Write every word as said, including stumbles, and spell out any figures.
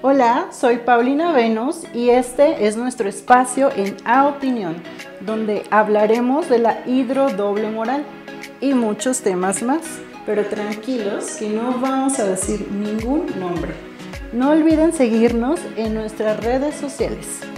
Hola, soy Paulina Venus y este es nuestro espacio en A Opinión, donde hablaremos de la hidrodoble moral y muchos temas más. Pero tranquilos que no vamos a decir ningún nombre. No olviden seguirnos en nuestras redes sociales.